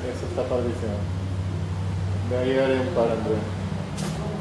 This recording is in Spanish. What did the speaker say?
Eso está padrísimo. De ahí haré un par, Andrea.